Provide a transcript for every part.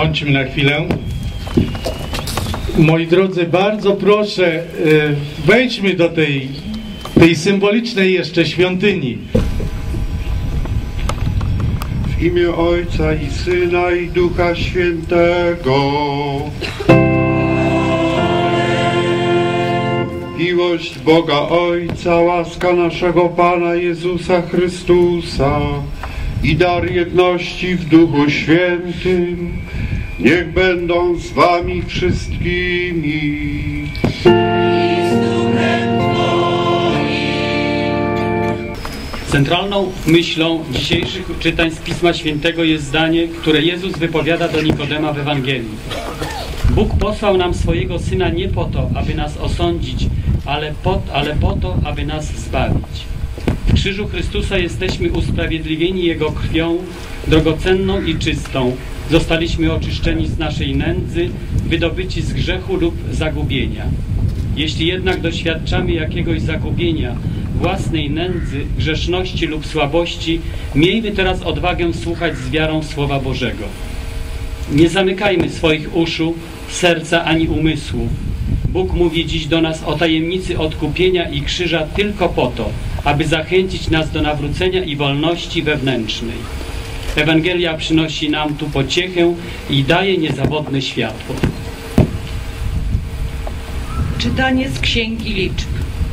Bądźmy na chwilę. Moi drodzy, bardzo proszę, wejdźmy do tej symbolicznej jeszcze świątyni. W imię Ojca i Syna i Ducha Świętego. Miłość Boga Ojca, łaska naszego Pana Jezusa Chrystusa i dar jedności w Duchu Świętym niech będą z wami wszystkimi. Centralną myślą dzisiejszych czytań z Pisma Świętego jest zdanie, które Jezus wypowiada do Nikodema w Ewangelii. Bóg posłał nam swojego Syna nie po to, aby nas osądzić, ale po to, aby nas zbawić. W krzyżu Chrystusa jesteśmy usprawiedliwieni Jego krwią, drogocenną i czystą. Zostaliśmy oczyszczeni z naszej nędzy, wydobyci z grzechu lub zagubienia. Jeśli jednak doświadczamy jakiegoś zagubienia, własnej nędzy, grzeszności lub słabości, miejmy teraz odwagę słuchać z wiarą Słowa Bożego. Nie zamykajmy swoich uszu, serca ani umysłów. Bóg mówi dziś do nas o tajemnicy odkupienia i krzyża tylko po to, aby zachęcić nas do nawrócenia i wolności wewnętrznej. Ewangelia przynosi nam tu pociechę i daje niezawodne światło. Czytanie z Księgi Liczb.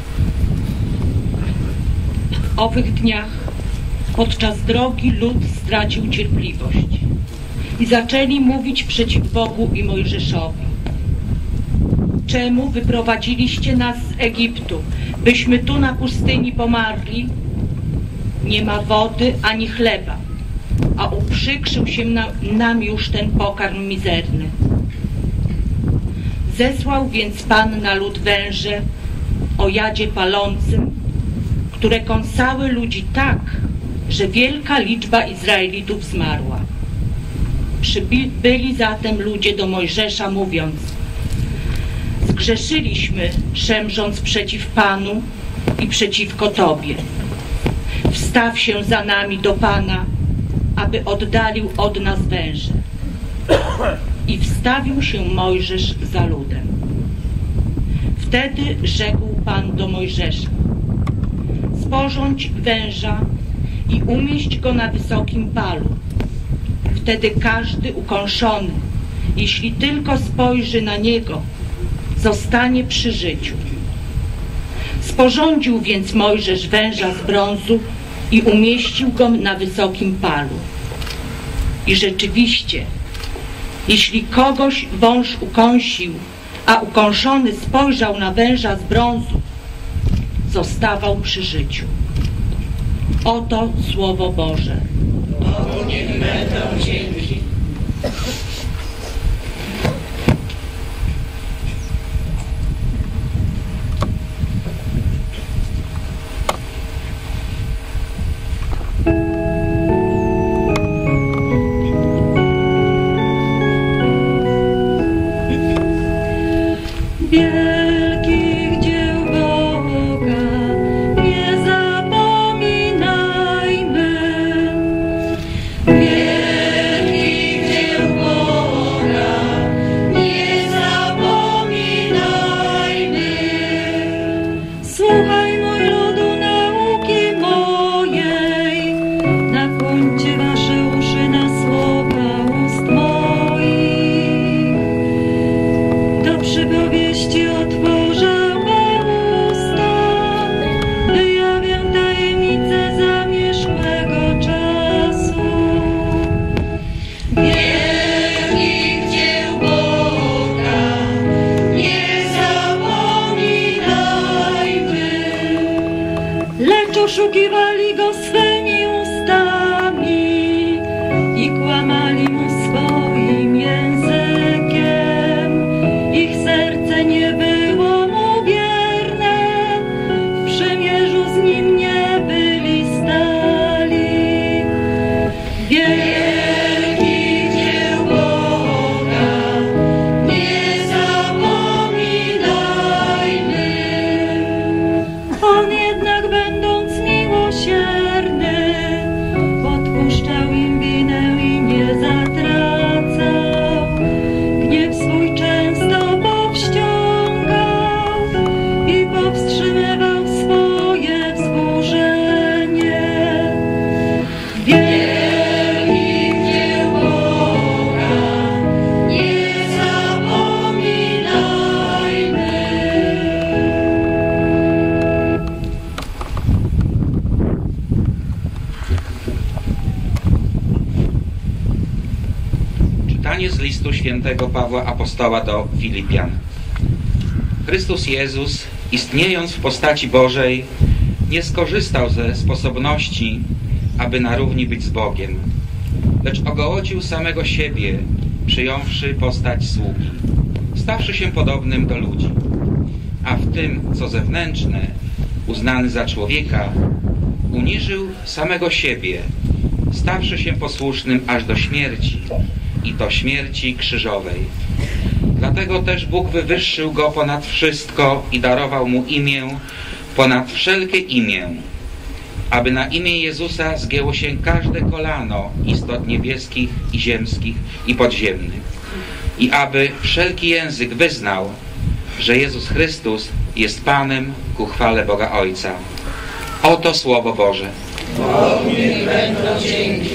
W owych dniach podczas drogi lud stracił cierpliwość i zaczęli mówić przeciw Bogu i Mojżeszowi. Czemu wyprowadziliście nas z Egiptu, byśmy tu na pustyni pomarli? Nie ma wody ani chleba, a uprzykrzył się nam już ten pokarm mizerny. Zesłał więc Pan na lud węże o jadzie palącym, które kąsały ludzi tak, że wielka liczba Izraelitów zmarła. Przybyli zatem ludzie do Mojżesza, mówiąc: zgrzeszyliśmy, szemrząc przeciw Panu i przeciwko Tobie. Wstaw się za nami do Pana, aby oddalił od nas węże. I wstawił się Mojżesz za ludem. Wtedy rzekł Pan do Mojżesza: sporządź węża i umieść go na wysokim palu. Wtedy każdy ukąszony, jeśli tylko spojrzy na niego, zostanie przy życiu. Sporządził więc Mojżesz węża z brązu i umieścił go na wysokim palu. I rzeczywiście, jeśli kogoś wąż ukąsił, a ukąszony spojrzał na węża z brązu, zostawał przy życiu. Oto Słowo Boże. Bogu niech będą dzięki. Oszukiwali go swymi ustami i kłamali mu swoim językiem. Ich serce nie było mu wierne, w przymierzu z nim nie byli stali. Wielkich dzieł Boga nie zapominajmy. On jednak będąc miłosierny świętego Pawła Apostoła do Filipian. Chrystus Jezus, istniejąc w postaci Bożej, nie skorzystał ze sposobności, aby na równi być z Bogiem, lecz ogołocił samego siebie, przyjąwszy postać sługi, stawszy się podobnym do ludzi, a w tym, co zewnętrzne, uznany za człowieka, uniżył samego siebie, stawszy się posłusznym aż do śmierci, i to śmierci krzyżowej. Dlatego też Bóg wywyższył Go ponad wszystko i darował Mu imię ponad wszelkie imię, aby na imię Jezusa zgięło się każde kolano istot niebieskich i ziemskich i podziemnych, i aby wszelki język wyznał, że Jezus Chrystus jest Panem ku chwale Boga Ojca. Oto Słowo Boże. Bogu niech będą dzięki.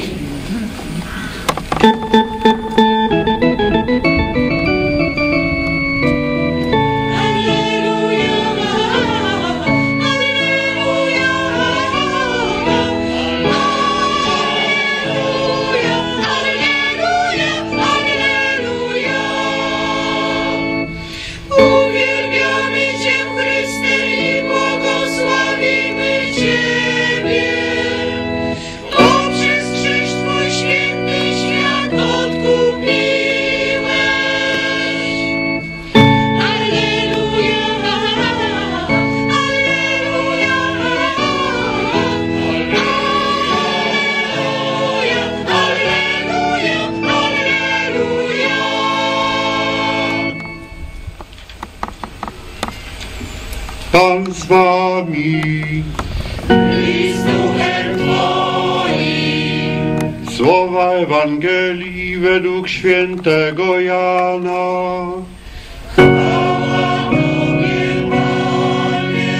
Pan z wami. I z duchem Twoim. Słowa Ewangelii według świętego Jana. Chwała Tobie, Panie.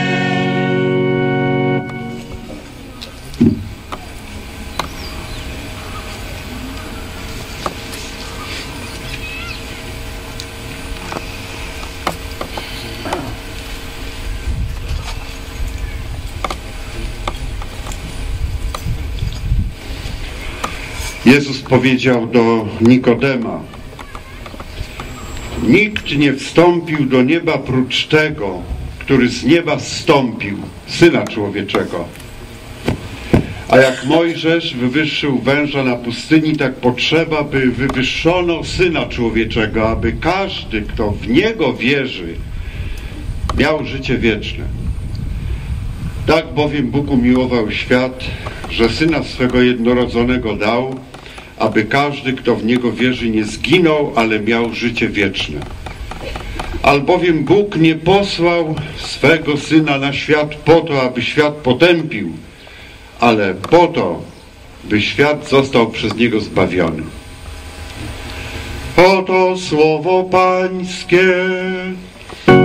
Jezus powiedział do Nikodema: nikt nie wstąpił do nieba prócz tego, który z nieba zstąpił, Syna Człowieczego. A jak Mojżesz wywyższył węża na pustyni, tak potrzeba, by wywyższono Syna Człowieczego, aby każdy, kto w Niego wierzy, miał życie wieczne. Tak bowiem Bóg umiłował świat, że Syna swego jednorodzonego dał, aby każdy, kto w Niego wierzy, nie zginął, ale miał życie wieczne. Albowiem Bóg nie posłał swego Syna na świat po to, aby świat potępił, ale po to, by świat został przez Niego zbawiony. Oto słowo Pańskie.